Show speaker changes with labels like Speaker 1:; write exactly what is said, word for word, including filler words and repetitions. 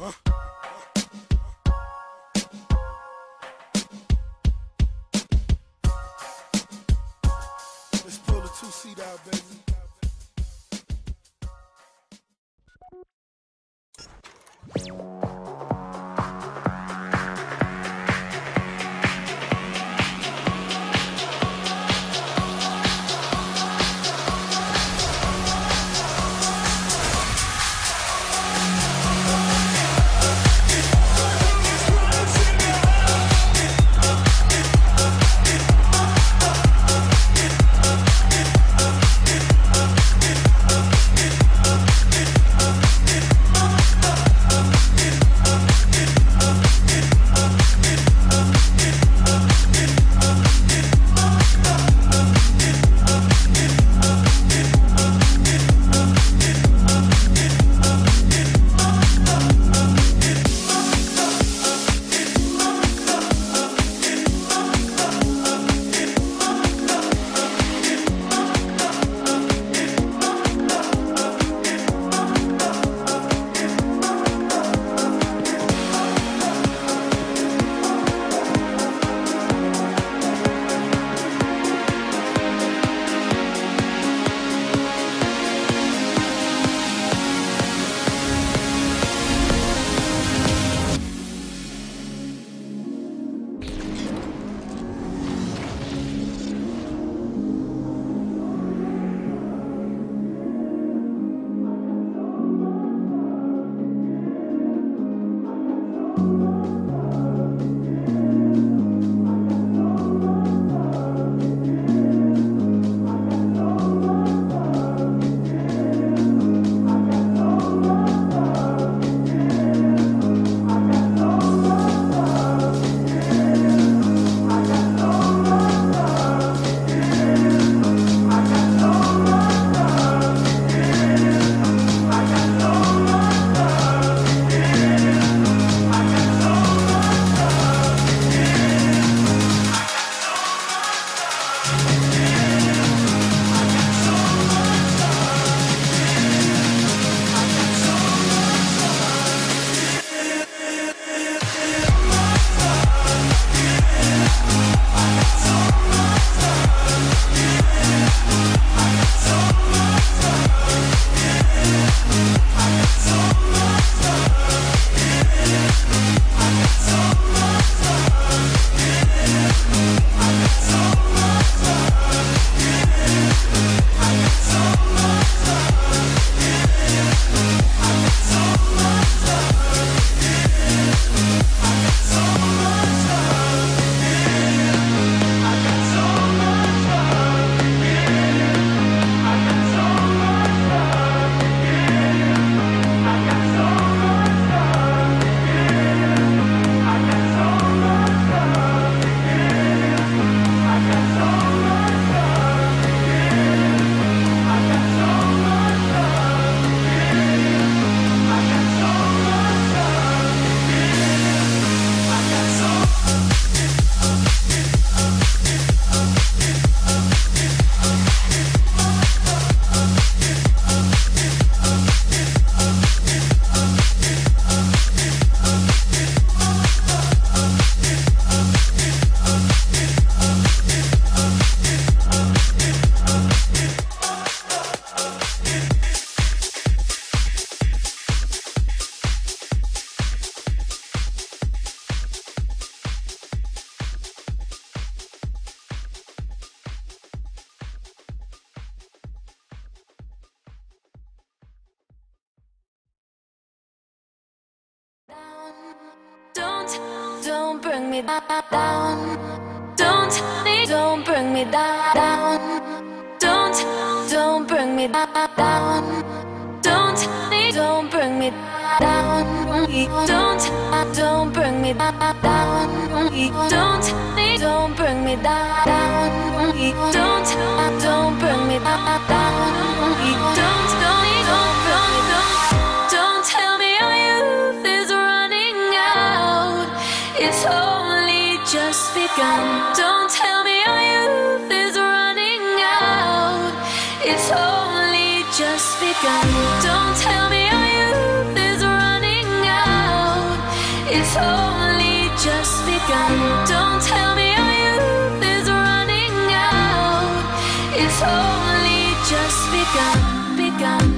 Speaker 1: Let's pull the two-seat out, baby.
Speaker 2: Don't, don't bring me down. Don't, don't bring me down. Don't, don't bring me down. Don't, don't bring me down. Don't, don't bring me down. Don't, don't bring me down. Don't, don't bring me down. Don't, don't, don't, don't, don't tell me our youth is running out. It's only just begun. Don't tell me our youth is running out. It's only just begun. Don't tell me our youth is running out. It's only just begun. Don't tell me our youth is running out. It's only just begun, begun.